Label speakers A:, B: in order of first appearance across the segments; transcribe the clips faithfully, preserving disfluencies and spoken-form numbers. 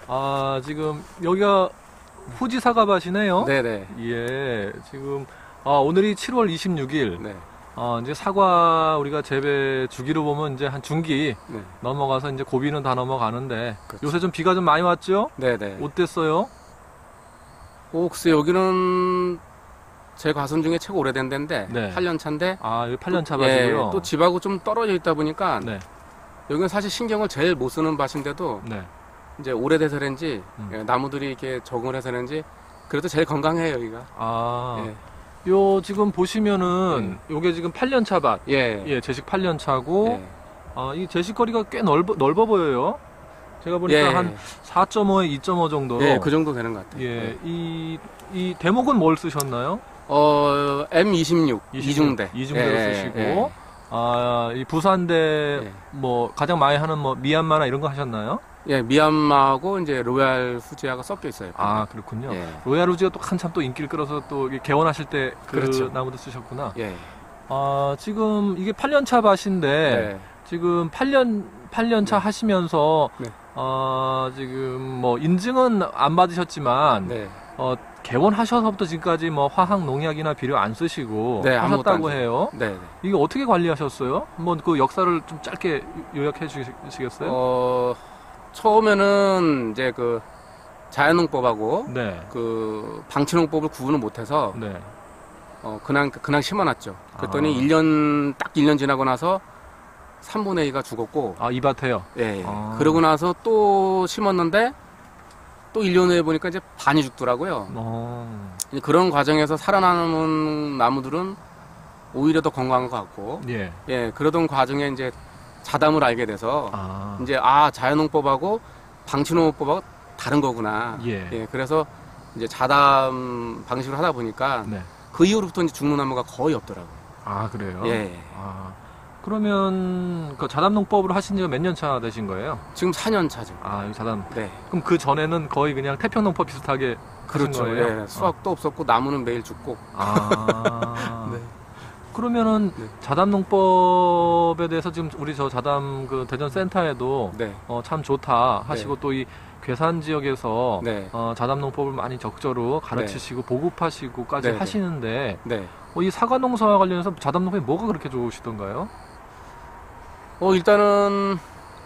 A: 아, 지금 여기가 후지 사과밭이네요.
B: 네네.
A: 예, 지금 아, 오늘이 칠월 이십육일.
B: 네.
A: 어, 이제 사과 우리가 재배 주기로 보면 이제 한 중기
B: 네.
A: 넘어가서 이제 고비는 다 넘어가는데
B: 그렇죠.
A: 요새 좀 비가 좀 많이 왔죠?
B: 네네.
A: 어땠어요?
B: 오, 글쎄 여기는 제 과선 중에 최고 오래된 데인데
A: 네.
B: 팔 년 차인데
A: 아, 여기 팔 년 차
B: 예,
A: 밭이고요.
B: 또 집하고 좀 떨어져 있다 보니까
A: 네,
B: 여기는 사실 신경을 제일 못 쓰는 밭인데도
A: 네.
B: 이제 오래돼서 그런지
A: 음.
B: 예, 나무들이 이렇게 적응을 해서 그런지 그래도 제일 건강해요 여기가.
A: 아,
B: 예.
A: 요 지금 보시면은 요게 지금 팔 년 차 밭.
B: 예.
A: 예, 제식 팔 년 차고
B: 예.
A: 아, 이 제식거리가 꽤 넓어, 넓어 보여요. 제가 보니까
B: 예.
A: 한 사 점 오에 이 점 오 정도로.
B: 예, 그 정도 되는 것 같아요.
A: 예, 이, 이 대목은 뭘 쓰셨나요?
B: 어, 엠 이십육, 이중대.
A: 이중대로
B: 예,
A: 쓰시고,
B: 예.
A: 아, 이 부산대,
B: 예.
A: 뭐, 가장 많이 하는 뭐, 미얀마나 이런 거 하셨나요?
B: 예, 미얀마하고 이제 로얄 후지하고 섞여 있어요.
A: 아, 그렇군요.
B: 예.
A: 로얄 우지가 또 한참 또 인기를 끌어서 또 이게 개원하실 때 그
B: 그렇죠.
A: 나무도 쓰셨구나.
B: 예.
A: 아, 지금 이게 팔 년 차 밭인데,
B: 네.
A: 지금 팔 년, 팔 년 차
B: 네.
A: 하시면서,
B: 네.
A: 어, 지금 뭐, 인증은 안 받으셨지만,
B: 네.
A: 어, 개원하셔서부터 지금까지 뭐 화학 농약이나 비료 안 쓰시고
B: 네, 아무것도
A: 하셨다고
B: 안
A: 해요.
B: 네. 네.
A: 이게 어떻게 관리하셨어요? 한번 그 역사를 좀 짧게 요약해 주시겠어요?
B: 어, 처음에는 이제 그 자연농법하고
A: 네.
B: 그 방치농법을 구분을 못해서
A: 네.
B: 어, 그냥, 그냥 심어놨죠. 그랬더니
A: 아.
B: 일 년, 딱 일 년 지나고 나서 삼분의 이가 죽었고,
A: 아, 이 밭에요?
B: 예.
A: 아.
B: 그러고 나서 또 심었는데, 또 일 년 후에 보니까 이제 반이 죽더라고요.
A: 어.
B: 이제 그런 과정에서 살아남은 나무들은 오히려 더 건강한 것 같고,
A: 예.
B: 예, 그러던 과정에 이제 자담을 알게 돼서,
A: 아.
B: 이제, 아, 자연농법하고 방치농법하고 다른 거구나.
A: 예.
B: 그래서 이제 자담 방식으로 하다 보니까,
A: 네.
B: 그 이후로부터 이제 죽는 나무가 거의 없더라고요.
A: 아, 그래요?
B: 예.
A: 아. 그러면 그 자담농법으로 하신 지가 몇 년 차 되신 거예요?
B: 지금 사 년 차죠.
A: 아, 이 자담.
B: 네.
A: 그럼 그 전에는 거의 그냥 태평농법 비슷하게
B: 그렇죠.
A: 하신 거예요?
B: 예. 수확도 없었고 나무는 매일 죽고.
A: 아.
B: 네.
A: 그러면은
B: 네.
A: 자담농법에 대해서 지금 우리 저 자담 그 대전 센터에도
B: 네.
A: 어, 참 좋다 하시고 또 이 괴산 지역에서
B: 네.
A: 어, 자담농법을 많이 적절로 가르치시고 보급하시고까지
B: 네, 네.
A: 하시는데
B: 네.
A: 어, 이 사과 농사와 관련해서 자담농법이 뭐가 그렇게 좋으시던가요?
B: 어, 일단은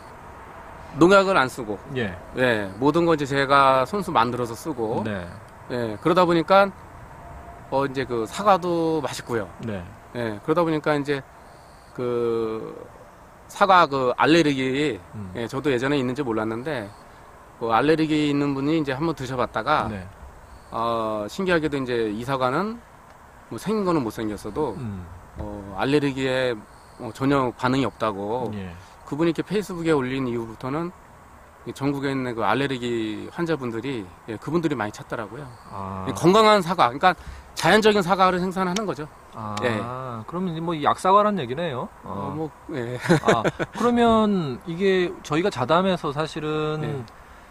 B: 농약을 안 쓰고,
A: 예.
B: 예. 모든 건 이제 제가 손수 만들어서 쓰고,
A: 네.
B: 예. 그러다 보니까, 어, 이제 그 사과도 맛있고요.
A: 네.
B: 예. 그러다 보니까 이제 그 사과 그 알레르기,
A: 음.
B: 예. 저도 예전에 있는지 몰랐는데, 그 알레르기 있는 분이 이제 한번 드셔봤다가,
A: 네.
B: 어, 신기하게도 이제 이 사과는 뭐 생긴 거는 못 생겼어도,
A: 음.
B: 어, 알레르기에 어, 전혀 반응이 없다고
A: 예.
B: 그분이 이렇게 페이스북에 올린 이후부터는 이 전국에 있는 그 알레르기 환자분들이 예, 그분들이 많이 찾더라고요.
A: 아.
B: 건강한 사과, 그러니까 자연적인 사과를 생산하는 거죠.
A: 아.
B: 예.
A: 그러면 뭐 약사과란 얘기네요.
B: 어,
A: 어.
B: 뭐 예.
A: 아, 그러면 이게 저희가 자담에서 사실은
B: 네.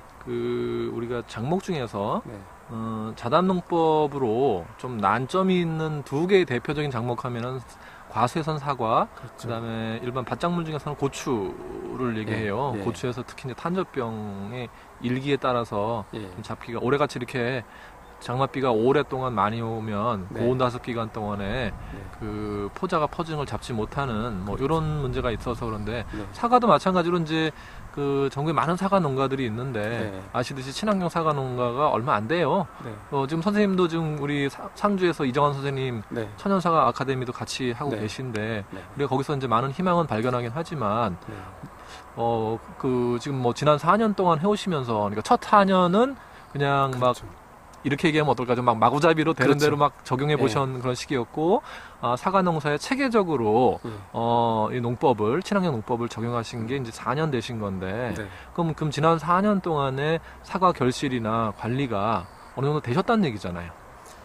A: 그 우리가 작목 중에서
B: 네.
A: 어, 자담농법으로 좀 난점이 있는 두 개의 대표적인 작목하면은 과수에선 사과,
B: 그렇죠.
A: 그다음에 일반 밭작물 중에서는 고추를 얘기해요.
B: 예, 예.
A: 고추에서 특히 이제 탄저병의 일기에 따라서
B: 예.
A: 좀 잡기가 올해같이 이렇게 장맛비가 오랫동안 많이 오면
B: 네.
A: 고온 다섯 기간 동안에
B: 네.
A: 그 포자가 퍼지는 걸 잡지 못하는 뭐 이런 문제가 있어서 그런데
B: 네.
A: 사과도 마찬가지로 이제 그 전국에 많은 사과 농가들이 있는데
B: 네.
A: 아시듯이 친환경 사과 농가가 얼마 안 돼요.
B: 네.
A: 어, 지금 선생님도 지금 우리 사- 상주에서 이정환 선생님
B: 네.
A: 천연사과 아카데미도 같이 하고
B: 네.
A: 계신데
B: 네.
A: 우리가 거기서 이제 많은 희망은 발견하긴 하지만
B: 네.
A: 어 그 지금 뭐 지난 사 년 동안 해오시면서 그러니까 첫 사 년은 그냥 막
B: 그렇죠.
A: 이렇게 얘기하면 어떨까 좀 막 마구잡이로 되는
B: 그렇죠.
A: 대로 막 적용해 보신 그런 시기였고 아, 사과 농사에 체계적으로
B: 예.
A: 어, 이 농법을 친환경 농법을 적용하신 게 이제 사 년 되신 건데
B: 네.
A: 그럼 그럼 지난 사 년 동안의 사과 결실이나 관리가 어느 정도 되셨다는 얘기잖아요.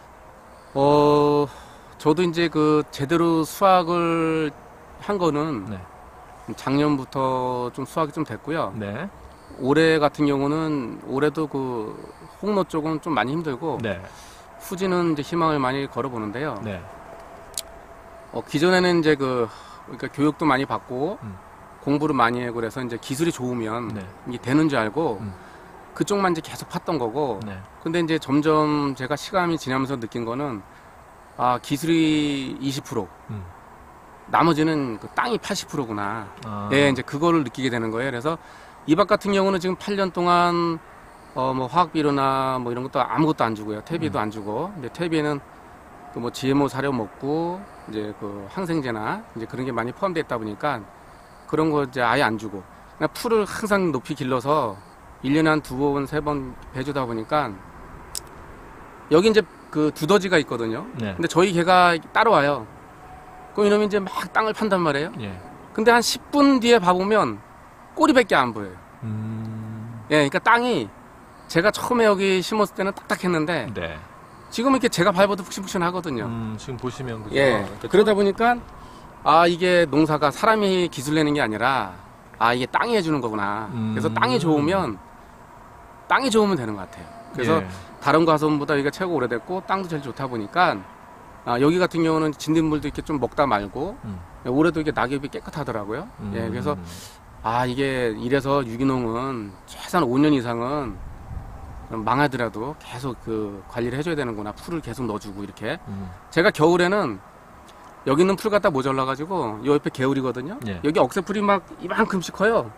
B: 어, 저도 이제 그 제대로 수확을 한 거는
A: 네.
B: 작년부터 좀 수확이 좀 됐고요.
A: 네.
B: 올해 같은 경우는 올해도 그 홍로 쪽은 좀 많이 힘들고
A: 네.
B: 후지는 이제 희망을 많이 걸어보는데요.
A: 네.
B: 어, 기존에는 이제 그 그러니까 교육도 많이 받고
A: 음.
B: 공부를 많이 하고 그래서 이제 기술이 좋으면
A: 네.
B: 이게 되는 줄 알고
A: 음.
B: 그쪽만 이제 계속 팠던 거고.
A: 네.
B: 근데 이제 점점 제가 시간이 지나면서 느낀 거는 아 기술이 이십 퍼센트,
A: 음.
B: 나머지는 그 땅이 팔십 퍼센트구나.
A: 아.
B: 예, 이제 그거를 느끼게 되는 거예요. 그래서 이박 같은 경우는 지금 팔 년 동안 어 뭐 화학비료나 뭐 이런 것도 아무것도 안 주고요. 퇴비도
A: 음.
B: 안 주고. 근데 퇴비는 그 뭐 지엠오 사료 먹고 이제 그 항생제나 이제 그런 게 많이 포함되어 있다 보니까 그런 거 이제 아예 안 주고 그냥 풀을 항상 높이 길러서 일 년에 한 두 번, 세 번 배주다 보니까 여기 이제 그 두더지가 있거든요.
A: 네.
B: 근데 저희 개가 따라와요. 그럼 이놈이 이제 막 땅을 판단 말이에요.
A: 예.
B: 근데 한 십 분 뒤에 봐보면 꼬리밖에 안 보여요.
A: 음.
B: 예, 그러니까 땅이 제가 처음에 여기 심었을 때는 딱딱했는데
A: 네.
B: 지금 이렇게 제가 밟아도 푹신푹신하거든요.
A: 음, 지금 보시면 그죠?
B: 예.
A: 그러니까
B: 그러다 보니까 아 이게 농사가 사람이 기술 내는 게 아니라 아 이게 땅이 해주는 거구나.
A: 음.
B: 그래서 땅이 좋으면 땅이 좋으면 되는 것 같아요. 그래서
A: 예.
B: 다른 과수원보다 여기가 최고 오래됐고 땅도 제일 좋다 보니까 아, 여기 같은 경우는 진딧물도 이렇게 좀 먹다 말고
A: 음.
B: 올해도 이게 낙엽이 깨끗하더라고요.
A: 음.
B: 예. 그래서 아 이게 이래서 유기농은 최소한 오 년 이상은 망하더라도 계속 그 관리를 해줘야 되는구나. 풀을 계속 넣어주고 이렇게.
A: 음.
B: 제가 겨울에는 여기 있는 풀 갖다 모자라가지고 요 옆에 개울이거든요.
A: 예.
B: 여기 억새풀이 막 이만큼씩 커요.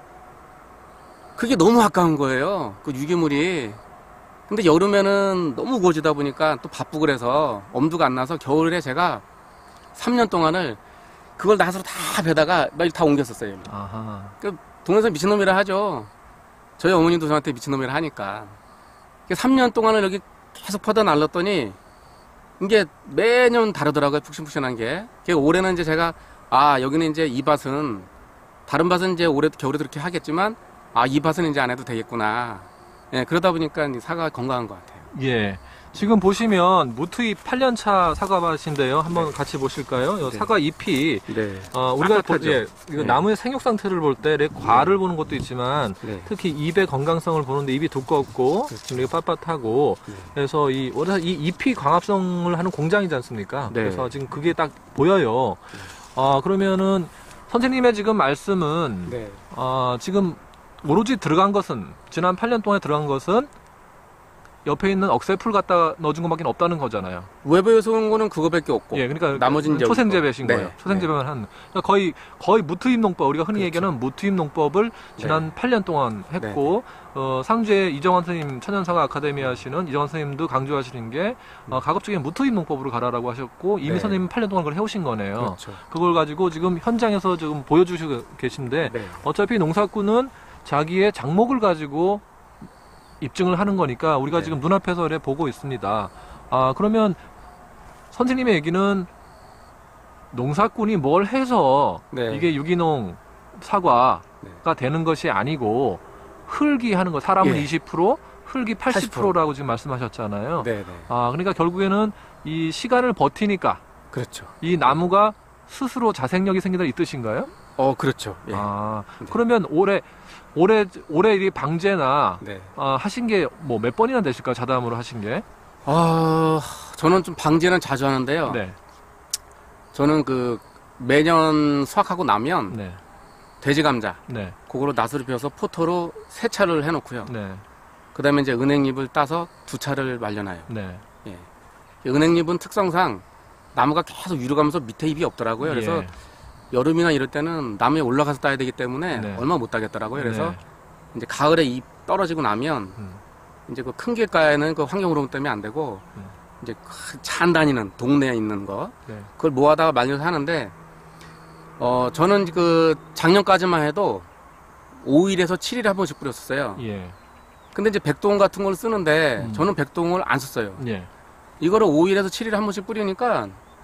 B: 그게 너무 아까운 거예요. 그 유기물이. 근데 여름에는 너무 우거지다 보니까 또 바쁘고 그래서 엄두가 안 나서 겨울에 제가 삼 년 동안을 그걸 나사로 다 베다가 막 다 옮겼었어요.
A: 아하.
B: 그 동네에서 미친놈이라 하죠. 저희 어머님도 저한테 미친놈이라 하니까. 삼 년 동안을 여기 계속 퍼다 날랐더니 이게 매년 다르더라고요. 푹신푹신한 게. 그러니까 올해는 이제 제가 아 여기는 이제 이 밭은 다른 밭은 이제 올해 겨울에도 그렇게 하겠지만 아 이 밭은 이제 안 해도 되겠구나. 예, 그러다 보니까 이 사과가 건강한 것 같아요.
A: 예. 지금 보시면 무투입 팔 년 차 사과밭인데요. 한번
B: 네.
A: 같이 보실까요? 요
B: 네.
A: 사과 잎이
B: 네.
A: 어, 우리가 보,
B: 빳빳하죠.
A: 예, 이거
B: 네.
A: 나무의 생육 상태를 볼 때 과를 보는 것도 있지만
B: 네.
A: 특히 ip의 건강성을 보는데 잎이 두껍고
B: 그렇죠.
A: 되게 빳빳하고
B: 네.
A: 그래서 이 원래 이 잎이 광합성을 하는 공장이지 않습니까?
B: 네.
A: 그래서 지금 그게 딱 보여요. 어, 그러면은 선생님의 지금 말씀은
B: 네.
A: 어, 지금 오로지 들어간 것은 지난 팔 년 동안에 들어간 것은 옆에 있는 억새풀 갖다 넣어준 것밖에 없다는 거잖아요.
B: 외부에서 온 거는 그거밖에 없고.
A: 예, 그러니까
B: 나머지는 이제
A: 초생재배신
B: 네.
A: 거예요. 초생재배만 한 그러니까 거의 거의 무투입 농법 우리가 흔히
B: 그렇죠.
A: 얘기하는 무투입 농법을 지난
B: 네.
A: 팔 년 동안 했고 어, 상주에 이정환 선생님 천연사과 아카데미 하시는 이정환 선생님도 강조하시는 게 어, 가급적이면 무투입 농법으로 가라라고 하셨고 이미
B: 네.
A: 선생님 팔 년 동안 그걸 해오신 거네요.
B: 그렇죠.
A: 그걸 가지고 지금 현장에서 지금 보여주시고 계신데
B: 네.
A: 어차피 농사꾼은 자기의 작목을 가지고 입증을 하는 거니까 우리가
B: 네.
A: 지금 눈앞에서 이렇게 보고 있습니다. 아, 그러면 선생님의 얘기는 농사꾼이 뭘 해서
B: 네.
A: 이게 유기농 사과가
B: 네.
A: 되는 것이 아니고 흙이 하는 거, 사람은
B: 예.
A: 이십 퍼센트, 흙이 팔십 퍼센트라고 지금 말씀하셨잖아요.
B: 네, 네.
A: 아, 그러니까 결국에는 이 시간을 버티니까
B: 그렇죠.
A: 이 나무가 스스로 자생력이 생긴다 이 뜻인가요?
B: 어, 그렇죠. 예.
A: 아,
B: 네.
A: 그러면 올해 올해 올해 이 방제나
B: 네.
A: 아, 하신 게 뭐 몇 번이나 되실까요? 자담으로 하신 게?
B: 아, 저는 좀 방제는 자주 하는데요.
A: 네,
B: 저는 그 매년 수확하고 나면
A: 네,
B: 돼지 감자
A: 네,
B: 그거로 낫을 비워서 포토로 세 차를 해놓고요.
A: 네,
B: 그다음에 이제 은행잎을 따서 두 차를 말려놔요.
A: 네.
B: 예. 은행잎은 특성상 나무가 계속 위로 가면서 밑에 잎이 없더라고요. 그래서
A: 예.
B: 여름이나 이럴 때는 나무에 올라가서 따야 되기 때문에
A: 네.
B: 얼마 못 따겠더라고요. 그래서
A: 네.
B: 이제 가을에 잎 떨어지고 나면
A: 음.
B: 이제 그 큰 길가에는 그 환경 오염 때문에 안 되고
A: 음.
B: 이제 찬 다니는 동네에 있는 거
A: 네.
B: 그걸 모아다가 말려서 하는데 어 저는 그 작년까지만 해도 오 일에서 칠 일에 한 번씩 뿌렸었어요.
A: 예.
B: 근데 이제 백동 같은 걸 쓰는데
A: 음.
B: 저는 백동을 안 썼어요.
A: 예.
B: 이거를 오 일에서 칠 일에 한 번씩 뿌리니까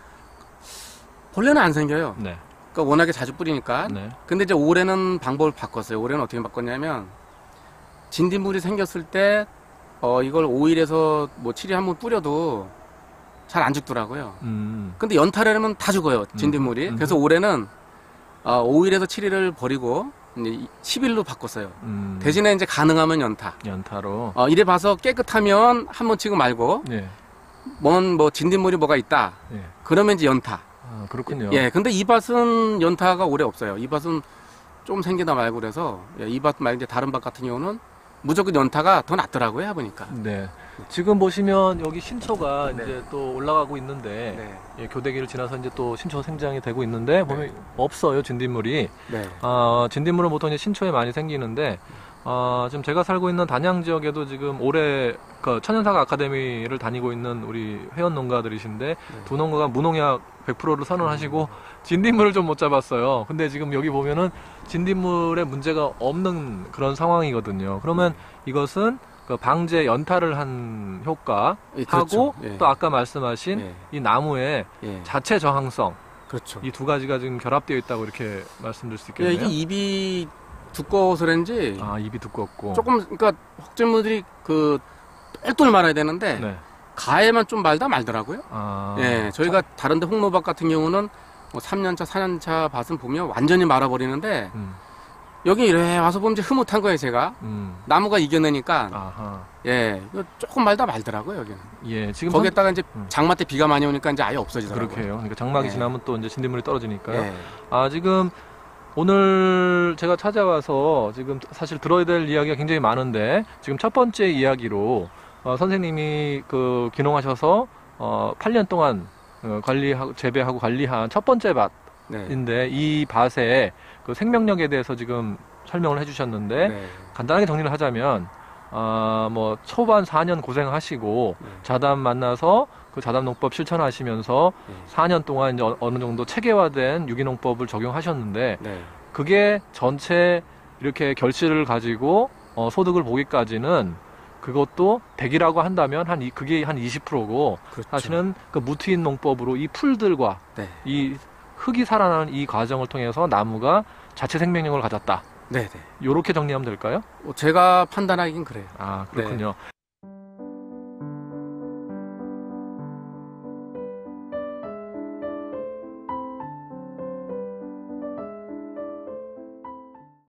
B: 벌레는 안 생겨요.
A: 네.
B: 그러니까 워낙에 자주 뿌리니까.
A: 네.
B: 근데 이제 올해는 방법을 바꿨어요. 올해는 어떻게 바꿨냐면 진딧물이 생겼을 때 어 이걸 오 일에서 뭐 칠 일에 한 번 뿌려도 잘 안 죽더라고요.
A: 음.
B: 근데 연타라면 다 죽어요. 진딧물이.
A: 음.
B: 그래서 올해는 어 오 일에서 칠 일을 버리고 이제 십 일로 바꿨어요.
A: 음.
B: 대신에 이제 가능하면 연타.
A: 연타로.
B: 어 이래 봐서 깨끗하면 한 번 치고 말고
A: 예.
B: 뭔 뭐 진딧물이 뭐가 있다.
A: 예.
B: 그러면 이제 연타.
A: 아, 그렇군요.
B: 예, 근데 이 밭은 연타가 오래 없어요. 이 밭은 좀 생기다 말고 그래서 예, 이 밭 말고 이제 다른 밭 같은 경우는 무조건 연타가 더 낫더라고요, 해보니까.
A: 네. 지금 보시면 여기 신초가
B: 네.
A: 이제 또 올라가고 있는데
B: 네.
A: 예, 교대기를 지나서 이제 또 신초 생장이 되고 있는데 보면 없어요, 진딧물이.
B: 네.
A: 어, 진딧물은 보통 이제 신초에 많이 생기는데 어, 지금 제가 살고 있는 단양 지역에도 지금 올해 그 천연사과 아카데미를 다니고 있는 우리 회원 농가들이신데
B: 네.
A: 두 농가가 무농약 백 퍼센트를 선언하시고 진딧물을 좀 못 잡았어요. 근데 지금 여기 보면은 진딧물에 문제가 없는 그런 상황이거든요. 그러면 이것은 그 방제 연타를 한 효과
B: 예, 그렇죠.
A: 하고
B: 예.
A: 또 아까 말씀하신
B: 예.
A: 이 나무의
B: 예.
A: 자체 저항성
B: 그렇죠.
A: 이 두 가지가 지금 결합되어 있다고 이렇게 말씀드릴 수
B: 예,
A: 있겠네요.
B: 이게 입이 두꺼워서 그런지
A: 아 입이 두껍고
B: 조금 그러니까 혹질무들이 그 똘똘 말아야 되는데
A: 네.
B: 가에만 좀 말다 말더라고요.
A: 아,
B: 예, 저희가 다른데 홍로밭 같은 경우는 뭐 삼 년 차, 사 년 차 밭은 보면 완전히 말아버리는데
A: 음,
B: 여기 이래 와서 보면 이제 흐뭇한 거예요, 제가.
A: 음,
B: 나무가 이겨내니까
A: 아하,
B: 예, 이거 조금 말다 말더라고요, 여기는.
A: 예, 지금
B: 거기에다가 이제
A: 음.
B: 장마 때 비가 많이 오니까 이제 아예 없어지더라고요.
A: 그렇게 해요. 그러니까 장마기
B: 예.
A: 지나면 또 이제 진딧물이 떨어지니까요.
B: 예.
A: 아 지금 오늘 제가 찾아와서 지금 사실 들어야 될 이야기가 굉장히 많은데 지금 첫 번째 이야기로 어, 선생님이 그 귀농하셔서 어, 팔 년 동안 어, 관리하고 재배하고 관리한 첫 번째 밭인데
B: 네.
A: 이 밭의 그 생명력에 대해서 지금 설명을 해주셨는데
B: 네.
A: 간단하게 정리를 하자면 어, 뭐 초반 사 년 고생하시고
B: 네.
A: 자담 만나서 그 자담 농법 실천하시면서
B: 네.
A: 사 년 동안 이제 어- 어느 정도 체계화된 유기농법을 적용하셨는데
B: 네.
A: 그게 전체 이렇게 결실을 가지고 어, 소득을 보기까지는 그것도 백이라고 한다면 한 이, 그게 한 이십 퍼센트고
B: 그렇죠.
A: 사실은 그 무트인 농법으로 이 풀들과
B: 네.
A: 이 흙이 살아나는 이 과정을 통해서 나무가 자체 생명력을 가졌다.
B: 네, 네.
A: 이렇게 정리하면 될까요?
B: 뭐 제가 판단하긴 그래요.
A: 아 그렇군요.